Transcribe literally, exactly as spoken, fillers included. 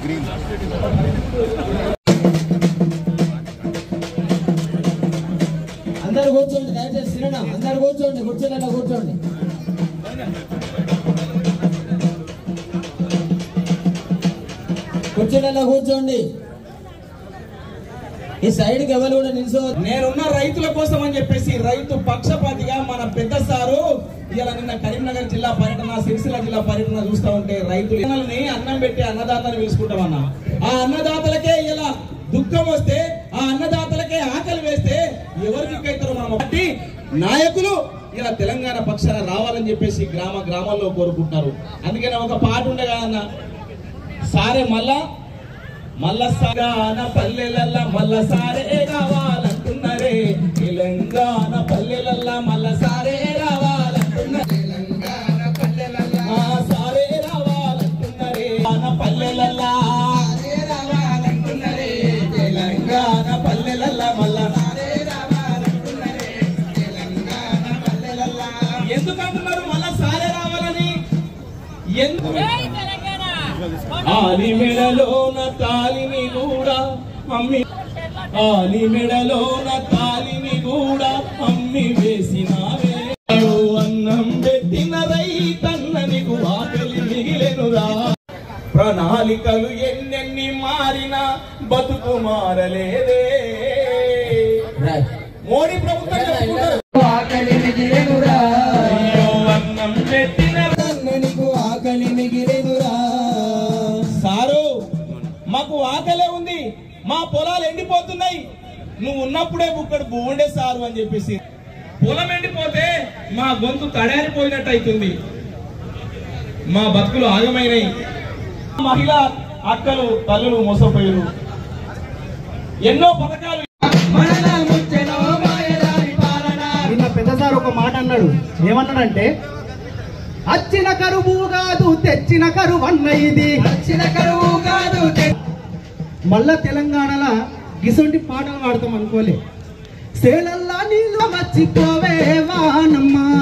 అందరు కూర్చోండి, దయచేసి తినడం అందరు కూర్చోండి, కూర్చోలేదా కూర్చోండి. కూర్చోలేదా కూర్చోండి. ఈ సైడ్ కి ఎవరు కూడా నిల్చో. నేనున్న రైతుల కోసం అని చెప్పేసి రైతు పక్షపాతిగా మన పెద్ద సారు ఇలా నిన్న కరీంనగర్ జిల్లా పర్యటన, సిరిసిల్ల జిల్లా పర్యటన చూస్తా ఉంటే రైతులని అన్నం పెట్టి అన్నదాతని పిలుచుకుంటామన్నా. ఆ అన్నదాతలకే ఇలా దుఃఖం వస్తే, ఆ అన్నదాతలకే ఆకలి వేస్తే ఎవరికి ఎక్కైతారో మనం బట్టి నాయకులు ఇలా తెలంగాణ పక్షాన రావాలని చెప్పేసి గ్రామ గ్రామాల్లో కోరుకుంటున్నారు. అందుకనే ఒక పాట ఉండే కదన్న, సారే మళ్ళా మల్ల సాగాన పల్లెలల్లా మల్ల సారే రావాలంటున్నారే, తెలంగాణ పల్లెలల్లా మల్ల సారే రావాలంటున్నారే, తెలంగాణ పల్లెలల్లా సారే రావాలంటున్నారే, పల్లెలల్లా రావాలంటున్నారే, తెలంగాణ పల్లెలల్లా మల్ల సారే రావాలంటున్నారే, తెలంగాణ పల్లెలల్లా. ఎందుకు అంటున్నారు మళ్ళా సారే రావాలని? ఎందుకు? ఆలి మెడలోన తాలిని కూడా మమ్మీ, ఆలి మెడలోన తాలిని కూడా మమ్మీ వేసినావే, అన్నం పెట్టిన రైతన్న నీకు ఆకలి మిగిలెనురా. ప్రణాళికలు ఎన్నెన్ని మారినా బతుకు మారలేదే. మోడీ ప్రభుత్వం ఆకలి మిగిలెనురా, అన్నం పెట్టిన నీకు ఆకలి మిగిలెనురా. సారు మాకు ఆకలే ఉంది, మా పొలాలు ఎండిపోతున్నాయి, నువ్వు ఉన్నప్పుడే బుక్కడు బోండే సారు అని చెప్పేసి. పొలం ఎండిపోతే మా గొంతు తడారిపోయినట్టు అవుతుంది, మా బతుకులు ఆగమైనాయి. మహిళా అక్కలు తల్లులు మోసపోయారు. ఎన్నో పథకాలు. నిన్న పెద్ద సార్ ఒక మాట అన్నాడు. ఏమన్నాడంటే, అచ్చిన కరువు కాదు తెచ్చిన కరువు అన్న, ఇది వచ్చిన కరువు కాదు. మళ్ళా తెలంగాణలో గిసొంటి పాటలు పాడతాం అనుకోలే. సేలల్లా నీళ్ళు మర్చిపోవే వానమ్మా,